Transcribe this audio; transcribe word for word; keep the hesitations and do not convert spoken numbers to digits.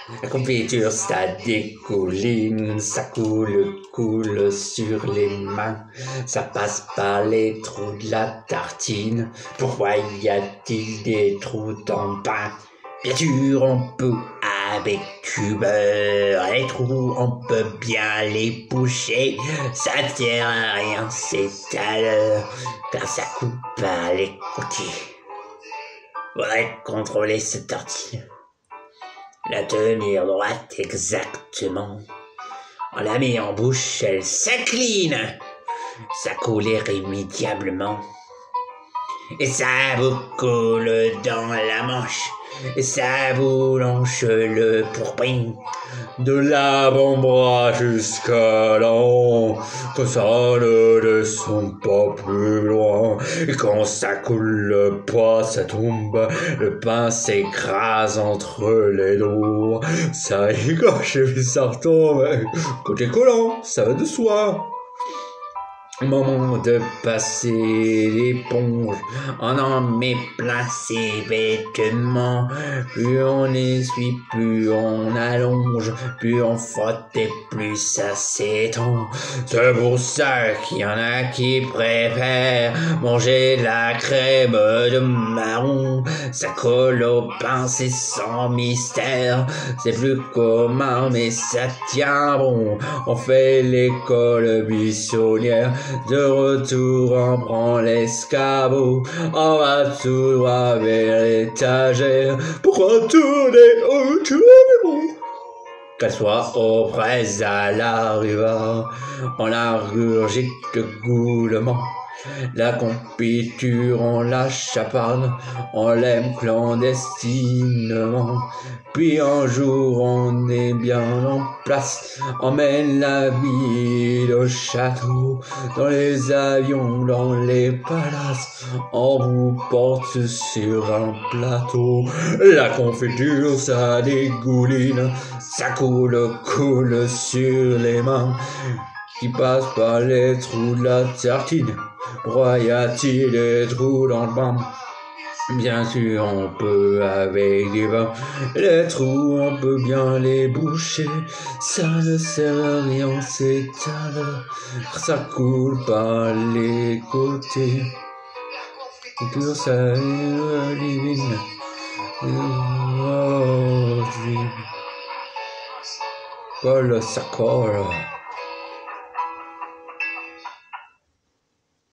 La confiture, ça dégouline, ça coule, coule sur les mains, ça passe par les trous de la tartine. Pourquoi y a-t-il des trous dans le pain? Bien sûr, on peut avec du beurre, les trous, on peut bien les boucher. Ça ne sert à rien, c'est à l'heure, car ça coupe par les côtés. Faudrait contrôler cette tartine. La tenir droite exactement. On la met en bouche, elle s'incline. Ça coule irrémédiablement. Et ça vous coule dans la manche. Et ça vous longe le pourpoint. De l'avant-bras jusqu'à l'an. Que ça ne descend pas plus loin. Et quand ça coule pas, ça tombe. Le pain s'écrase entre les doigts. Ça égorge et ça retombe. Côté collant, ça va de soi. Moment de passer l'éponge, on en met plein ses vêtements. Plus on essuie, plus on allonge, plus on frotte et plus ça s'étend. C'est pour ça qu'il y en a qui préfèrent manger la crème de marron. Ça colle au pain, c'est sans mystère. C'est plus commun mais ça tient bon. On fait l'école buissonnière. De retour, on prend l'escabeau, on va tout droit vers l'étagère. Pourquoi tourner autour du monde? Qu'elle soit aux fraises à la riva, on la regurgite goulûment. La confiture, on la chaparde, on l'aime clandestinement. Puis un jour, on est bien en place, on mène la ville au château, dans les avions, dans les palaces, on vous porte sur un plateau. La confiture, ça dégouline, ça coule, coule sur les mains, qui passe par les trous de la tartine. Pourquoi y a-t-il des trous dans le pain? Bien sûr, on peut avec des vins. Les trous, on peut bien les boucher. Ça ne sert à rien, c'est à l'heure. Ça coule par les côtés. Et puis ça divine. Oh, Paul, ça colle.